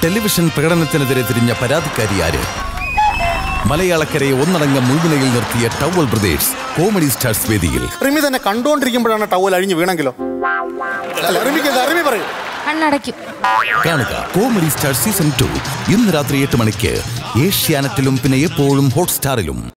Television പ്രകടനത്തിനെതിരെ തിരിഞ്ഞ പരാതിക്കാരി ആര്? മലയാളക്കരയെ ഒന്നടങ്കം മുൾമുനയിൽ നിർത്തിയ ടവൽ ബ്രദേഴ്സ് കോമഡി സ്റ്റാർസ് വേദിയിൽ. റിമി തന്നെ കണ്ടുകൊണ്ടിരിക്കുമ്പോഴാണ് ടവൽ അഴിഞ്ഞു വീണെങ്കിലോ? കാണുക കോമഡി സ്റ്റാർ സീസൺ 2 ഇന്ന് രാത്രി 8 മണിക്ക് ഏഷ്യാനെറ്റിലും പിന്നെ എപ്പോഴും ഹോട്ട്സ്റ്റാറിലും.